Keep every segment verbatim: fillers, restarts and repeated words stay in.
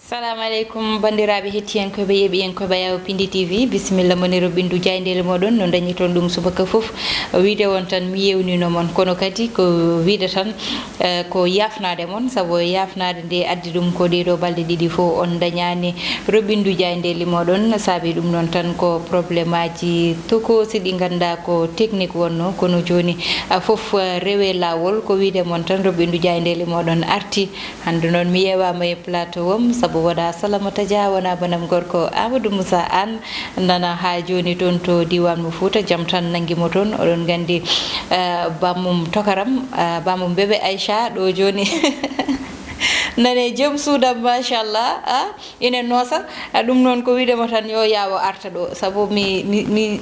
Assalamu alaikum bandiraɓe hettiyankoɓe yeɓiyankoɓe Yawo Pindi T V bisimilla moniro bindu jaydele moɗon no dañi toon ɗum subaka foof wiide won tan mi yewnino mon kono kadi ko wiide tan ko yafnade mon saabu yafnade nde addi ɗum ko ɗeɗo balɗe ɗiɗi fof on dañani roɓindu jaydeli moɗon saabi ɗum noon tan ko probléme aji tokosi ɗi ganda ko technique wonno kono joni foof rewe lawol ko wiide mon tan roɓindu jaydeli moɗon arti hande noon mi yewama e plateau om saabu waɗa Salamata Dia wona banam gorko Amadou Moussa Anne nana ha joni toon to diwan mo Fouta jaam tan nanguimo toon oɗon gandi bammum tokaram bammum bébé Aïcha ɗo joni nane joom suudam machallah a ine noosa ɗum noon ko widemo tan yo yawo arta ɗo saabu mi mi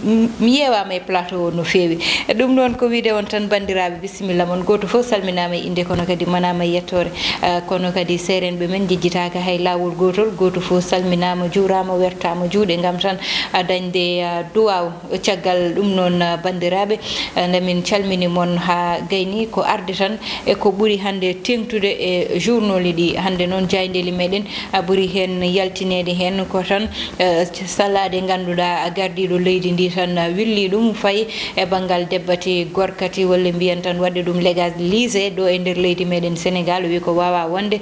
mi yewama e plateau o no fewi ɗum noon ko wiide on tan bandiraɓe bisimilla moon goto fof salminama e inde kono kadi manama yettore kono kadi serenɓe men jejjitaka hay lawol gotol goto fof salminama juurama wertama juuɗe gam tan dañde duwaw caggal ɗum noon bandiraɓe nde min calmini moon ha gayni ko arde tan e ko ɓuuri hande tengtude e journal ɗi hande noon jaydeli meɗen ɓuuri hen yaltinede hen ko tan sallade ganduɗa gardiɗo leydi ndi tan willi ɗum fayi e banggal debbati gorkati walla mbiyan tan wadde ɗum légalisé ɗo e nder leydi meɗen Sénégal wi ko wawa wonde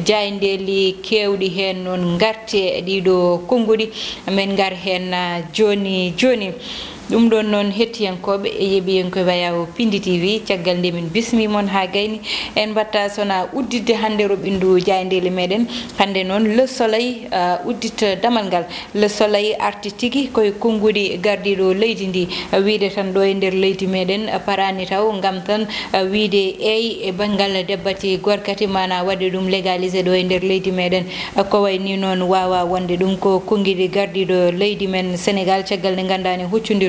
jaydeli kewɗi hen noon garte ɗiɗo konngudi men gar hen joni joni ɗum ɗon noon hettiyankoɓe e yeɓiyankoɓe Yawo Pindi T V caggal nde min bismi moon ha gayni en batta sona uddidde hande roɓindu jaydeli meɗen hande noon le soleil uddita damal ngal le soleil arti tigui koye konngudi gardiɗo leydi ndi wiide tan ɗo e nder leydi meɗen parani taw gam tan wiide eyi e banggal debbati gorkati mana wadde ɗum légalisé ɗo e nder leydi meɗen ko wayni noon wawa wonde ɗum ko konngudi gardiɗo leydi men Sénégal caggal nde gandani huccodir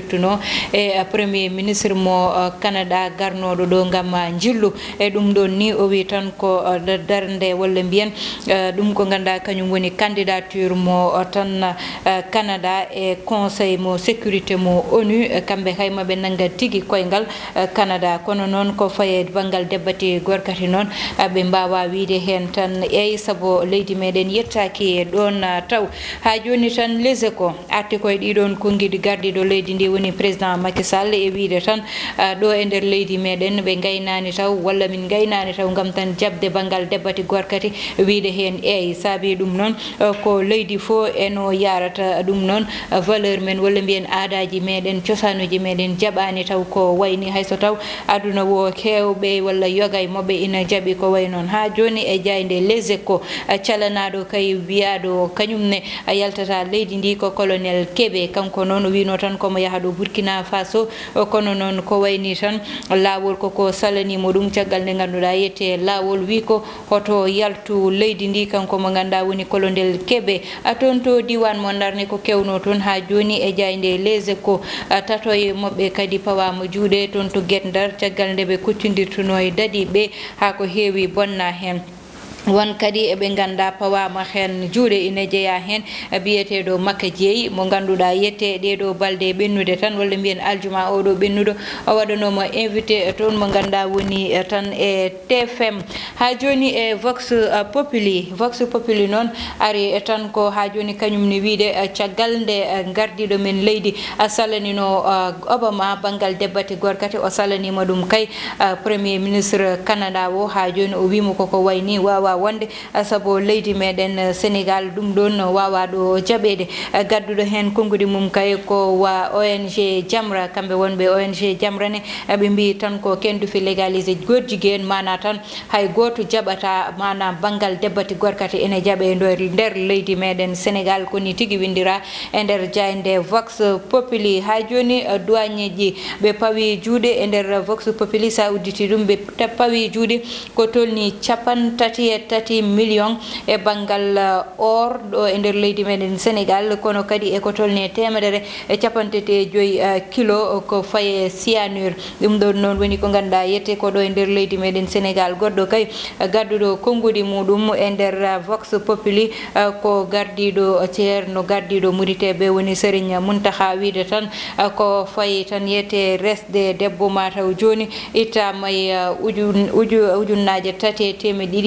e premier ministre mo Canada garnoɗo ɗo gam jillu e ɗum ɗon ni o wi tan ko darde walla mbiyen ɗum ko ganda kañum woni candidature mo tan Canada e conseil mo sécurité mo ONU kamɓe haymaɓe nanga tigui koyngal Canada kono noon ko faye banggal debbati gorkati noon ɓe mbawa wiide hen tan eyi saabu leydi meɗen yettaki ɗon taw ha joni tan les échos arti koye ɗiɗon konngidi gardiɗo leydi ndi woni président Macky Sall e wiide tan ɗo e nder leydi meɗen ɓe gaynani taw walla min gaynani taw gam tan jabde banggal debbati gorkati wiide hen eyi saabi ɗum noon ko leydi fo eno yarata ɗum noon valeur men walla mbiyen aadaji meɗen cosanuji meɗen jaɓani taw ko wayni hayso taw aduna wo kewɓe walla yoga e moɓe ina jaaɓi ko way noon ha joni e jayde les échos calanaɗo kay wiyaɗo kañumne yaltata leydi ndi ko colonel Kébé kanko noon wino tan komo yaha ɗo Burkina Faso kono noon ko wayni tan lawol koko salanimo ɗum caggal nde ganduɗa yette lawol wi ko hoto yaltu leydi ndi kanko mo ganda woni colonel Kébé toon to diwan mo darne ko kewno toon ha joni e jayde les échos tato e moɓɓe kadi pawama juuɗe toon to Guet Ndar caggal nde ɓe koccodirtuno e dadiɓe ha ko heewi bonna hen won kadi eɓe ganda pawama hen juuɗe ina jeeya hen biyeteɗo Makka Dieye mo ganduɗa yette ɗeɗo balɗe ɓennude tan walla mbiyen aljuma oɗo ɓennuɗo o waɗanomo invité toon mo ganda woni tan e T F M ha joni e Vox Populi Vox Populi noon ari tan ko ha joni kañum ni wiide caggal nde gardiɗo men leydi salanino Obama banggal debbati gorkati o salanima ɗum kay premier ministre Canada o ha joni o wimo koko wayni wawa wonde saabu leydi meɗen Sénégal ɗum ɗon wawa ɗo jaɓede gadduɗo hen konngudi mum kay ko wa O N G Jamra kamɓe wonɓe O N G Jamra ne ɓe mbi tan ko kendufi légalisé gorjiguen mana tan hay goto jaɓata mana banggal debbati gorkati ene jaaɓe nder leydi meɗen Sénégal koni tigui windira e nder jayde Vox Populi ha joni douane ji ɓe pawi juuɗe e nder Vox Populi sa udditi ɗum ɓe pawi juuɗe ko tolni capan tati e tati million e banggal or ɗo e nder leydi meɗen Sénégal kono kadi eko tolni temedere e capantati e joyi kilo ko faye cyanure ɗum ɗon noon woni ko ganduɗa yette ko ɗo e nder leydi meɗen Sénégal goɗɗo kay gadduɗo konngudi muɗum e nder Vox Populi ko gardiɗo ceerno gardiɗo Muriteɓe woni Serigne Mountakha wiide tan ko fayi tan yette resde debbo mataw joni ittama e ujun ujunnaje tati e temedde ɗiɗi fana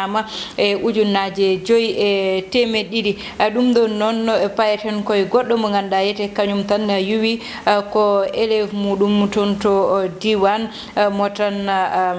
naɓɓinama e ujunnaje joyi e temed ɗiɗi ɗum ɗon noon payeten koye goɗɗo mo ganduɗa yete kañum tan yuwi ko élève muɗum toon to diwan mo tan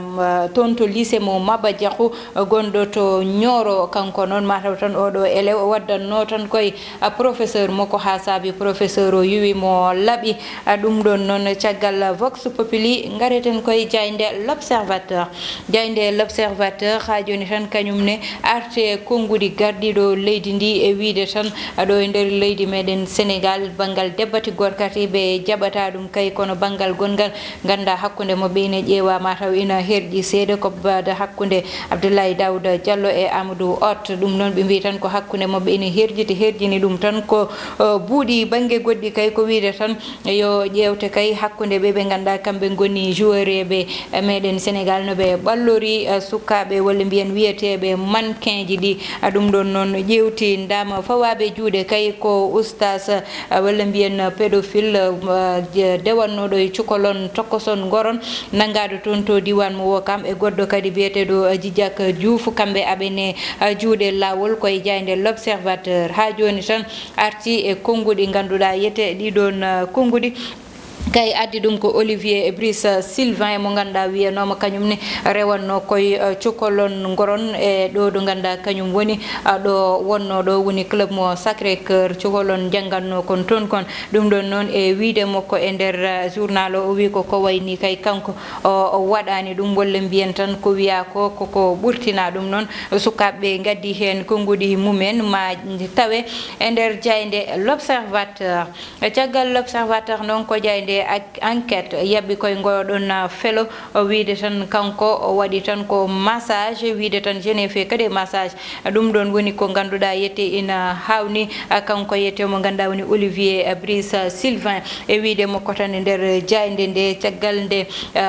toon to lycée mo Maba Diakhou gonɗo to Nioro kanko noon mataw tan oɗo élève o waddanno tan koye professeur makko ha saabi professeur o yuwi mo laaɓi ɗum ɗon noon caggal Vox Populi gareten koye jayde l'Observateur jayde l'Observateur ha joni tan kañumne arte konngudi gardiɗo leydi ndi e wiide tan aɗo e nder leydi meɗen Sénégal banggal debbati gorkati ɓe jaɓata ɗum kay kono banggal gongal ganda hakkude mabɓe ina ƴeewa mataw ina herƴi seeɗa ko bada hakkude Abdoulaye Daouda Diallo e Amadou Hott ɗum noon ɓe mbi tan ko hakkude mabɓe ina herjiti herjini ɗum tan ko buuɗi banggue goɗɗi kay ko wiide tan yo ƴewte kay hakkude ɓe ɓe ganduɗa kamɓe goni joueur eɓe meɗen Sénégal no ɓe ɓallori sukaɓe walla mbiyen wiyeteɓe mannequin ji ɗi ɗum ɗon noon ƴewti ndama fawaɓe juuɗe kay ko oustas walla mbiyen pédophile dewannoɗo e cukalon tokkoson goron nangado toon to diwan mo Wokam e goɗɗo kadi biyeteɗo Djidiack Diouf kamɓe aɓene juuɗe lawol koye jayde l'Observateur ha joni tan arti e konngudi ganduɗa yete ɗiɗon konngudi kay addi ɗum ko Olivier Brice Sylvain mo ganduɗa wiyanoma kañumne rewanno koye cukalon goron e ɗo ɗo ganduɗa kañum woni ɗo wonno ɗo woni club mo Sacré Cœur cukalon jangganno kon toon kon ɗum ɗon noon e wiide makko e nder journal o wi ko ko wayni kay kanko o waɗani ɗum walla mbiyen tan ko wiya ko koko ɓurtina ɗum noon sukaɓeɓe gaddi hen konngudi mumen ma tawe e nder jayde l'Observateur caggal l'Observateur noon ko jayde enquête yabbi koye ngoɗon felo wiide tan kanko o waɗi tan ko massage wiide tan je n'ai fait que des massage ɗum ɗon woni ko ganduɗa yette ina hawni kanko yette mo ganduɗa woni Olivier Brice Sylvain e wiide makko tan e nder jayde nde caggal nde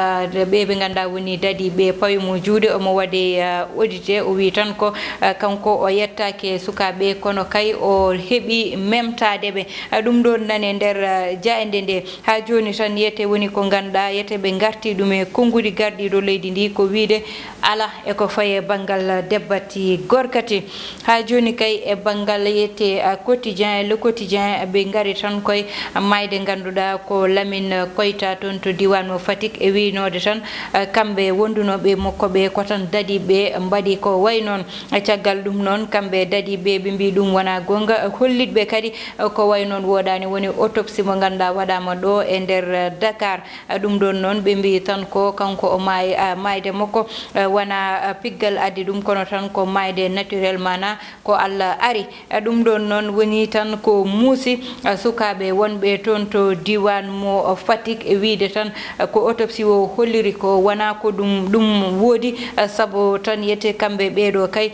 ɓe ɓe ganduɗa woni dadi ɓe pawimo juuɗe omo waɗe audité o wi tan ko kanko o yettake sukaɓe kono kay o heeɓi memtadeɓe ɗum ɗon nane nder jayde nde ha joni tan yete woni ko ganduɗa yete ɓe garti ɗum e konngudi garɗiɗo leydi ndi ko wiide ala eko faye banggal debbati gorkati ha joni kay e banggal yette quotidien le quotidien ɓe gari tan koye mayde ganduɗa ko Lamine Koyta toon to diwan mo Fatick e winode tan kamɓe wondunoɓe makko ɓe ko tan dadi ɓe mbaɗi ko way noon caggal ɗum noon kamɓe dadi ɓe ɓe mbi ɗum wona gonga hollitɓe kadi ko way noon woɗani woni autopsie mo ganduɗa waɗama ɗo e nder Dakar ɗum ɗon noon ɓe mbi tan ko kanko o may mayde makko wona piggal addi ɗum kono tan ko mayde naturel mana ko Allah ari ɗum ɗon noon woni tan ko muusi sukaɓe wonɓe toon to diwan mo Fatick e wiide tan ko autopsie o holliri ko wona ko ɗum ɗum woodi saabu tan yette kamɓe ɓeɗo kay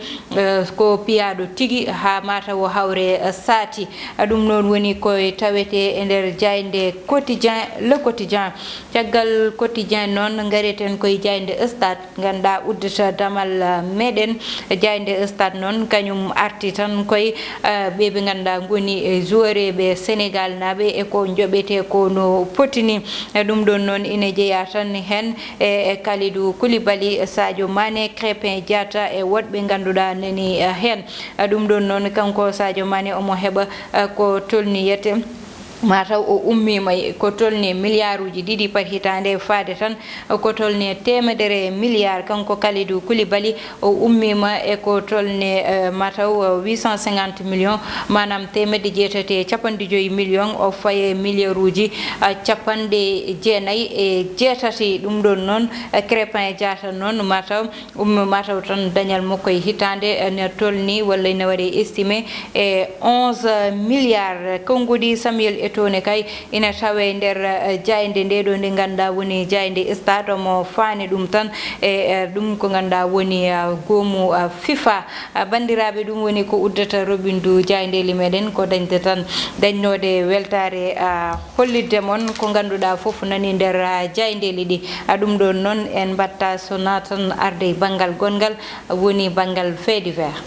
ko piyaɗo tigui ha mataw o hawre saati ɗum noon woni koye tawete e nder jayde quotidien le quotidien caggal quotidien noon gareten koye jayde stade ganduɗa uddata damal meɗen jayde stade noon kañum arti tan koye ɓe ɓe ganduɗa goni e joueur ɓe Sénégal naɓe e ko joɓete ko no potini ɗum ɗon noon ina jeeya tan hen e Kalidou Koulibaly Sadio Mané Krépin Diatta e woɗɓe ganduɗa nani hen ɗum ɗon noon kanko Sadio Mané omo heeɓa ko tolni yette mataw o ummima ko tolni milliard uji ɗiɗi par hitande faade tan ko tolni temedere milliard kanko Kalidou Koulibaly o ummima e ko tolni mataw huit cent cinquante millions manam temedde jeetati capanɗe joyyi millions o faye milliard uji capanɗe jeenayyi e jeetati ɗum ɗon noon Krépin Diatta noon mataw ummi mataw tan dañal makko e hitande ne tolni walla ne waɗi estimé e onze milliards konngudi Samuel Etone kay ina tawe nder jayde nde ɗo nde ganduɗa woni jayde stade omo faani ɗum tan e ɗum ko ganduɗa woni goomu FIFA bandiraɓe ɗum woni ko uddata robindu jaydeli meɗen ko dañde tan dañnode weltare hollidde moon ko ganduɗa foof nani nder jaydeli ɗi ɗum ɗon noon en mbatta sona tan arde banggal gongal woni banggal fait divers.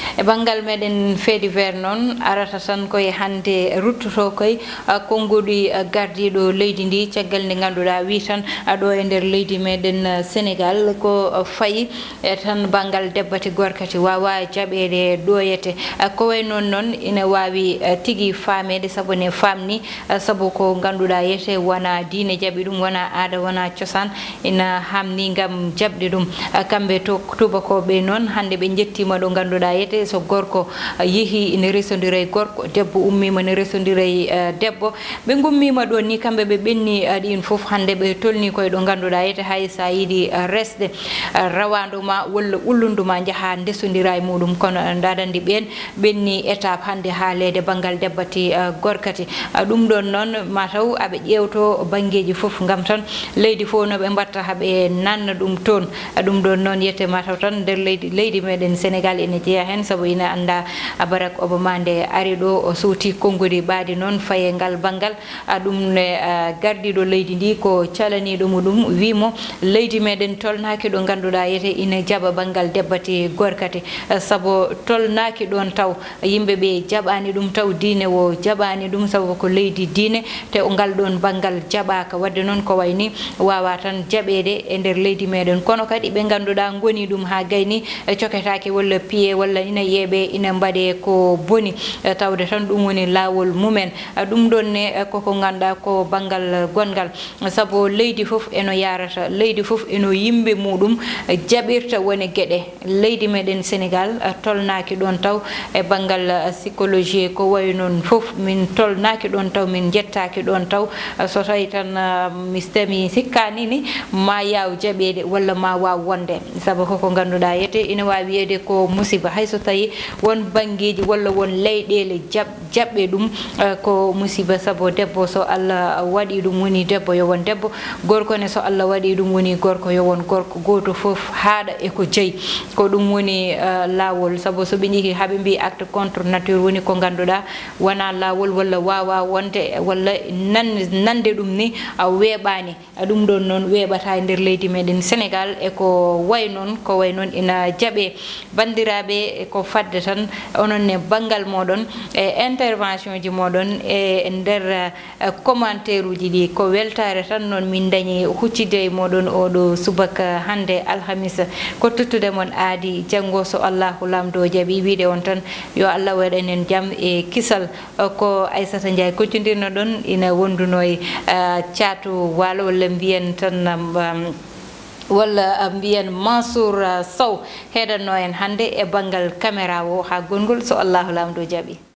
e bangal meden feedi ver non arata tan koye hande ruttoto koy konngudi gardiɗo leydi ndi caggal nde ganduɗa wi tan aɗo e nder leydi meɗen Sénégal ko fayi e tan bangal debbati gorkati wawa jaɓede ɗoyete ko way non noon ina wawi tigui famede saabu ne famni saabu ko ganduɗa yete wona diine jaaɓi ɗum wona aada wona cosaan ina hamni gam jaɓde ɗum kamɓe to tubakoɓe noon hande ɓe jettima ɗo ganduɗa yete so gorko yeehi ine resodira e gorko debbo ummima ne resodira e debbo ɓe gummima ɗo ni kamɓe ɓe ɓenni ɗin foof hande ɓe tolni koye ɗo ganduɗa yete hay sa yiiɗi resde rawanduma walla ullunduma jaaha ndesodira e muɗum kono dadandi ɓen ɓenni étape hande haalede banggal debbati gorkati ɗum ɗon noon mataw aɓe ƴewto banggueji foof gam tan leydi fo no ɓe mbatta haɓe nanna ɗum toon ɗum ɗon noon yette mataw tan nder leydi leydi meɗen Sénégal ene jeeya hen saabu ina anda Barack Obama nde ari ɗo o suuti konngudi ɓaadi noon faye ngal banggal ɗum ne gardiɗo leydi ndi ko calaniɗo muɗum wimo leydi meɗen tolnaki ɗo ganduɗa yete ina jaɓa banggal debbati gorkati saabu tolnaki ɗon taw yimɓeɓe jaɓani ɗum taw diine o jaɓani ɗum saabu ko leydi diine te o ngal ɗon banggal jaɓaka wadde noon ko wayni wawa tan jaɓede e nder leydi meɗen kono kadi ɓe ganduɗa goni ɗum ha gayni coketake walla piye walla ina yeeɓe ina mbaɗe ko boni tawde tan ɗum woni lawol mumen ɗum ɗon ne koko ganduɗa ko banggal gongal saabu leydi foof eno yarata leydi foof eno yimɓe muɗum jaɓirta woni gueɗe leydi meɗen Sénégal tolnaki ɗon taw e banggal psychologie ko wayi noon foof min tolnaki ɗon taw min jettaki ɗon taw so tawi tan mi temi sikkani ni ma yaw jaɓede walla ma waw wonde saabu koko ganduɗa yete ina wawi wiyede ko musiba hayso tawi won banggueji walla won leyɗele jab jaɓɓe ɗum ko musiba saabu debbo so Allah waɗi ɗum woni debbo yo won debbo gorko ne so Allah waɗi ɗum woni gorko yo won gorko goto foof haaɗa eko jeeyi ko ɗum woni lawol saabu soɓe jii haɓe mbi acte contre nature woni ko ganduɗa wona lawol walla wawa wonde walla nan nande ɗum ni a weeɓani ɗum ɗon noon weeɓata e nder leydi meɗen Sénégal e ko way noon ko way noon ina jaaɓe bandiraɓe ko fadde tan onon ne banggal moɗon e intervention ji moɗon e nder commentaire uji ɗi ko weltare tan noon min dañi huccide e moɗon oɗo subaka hande alhamisa ko tuttude mon aadi janggo so Allahu lamdo jaaɓi wiide on tan yo Allah waɗanen jaam e kisal ko Aissata Ndiaye koccodirno ɗon ina wonduno e caatu walo walla mbiyen tan walla mbiyen Mansour Sow heɗanno en hande e banggal caméra o ha gongol so Allahu lamdo jaaɓi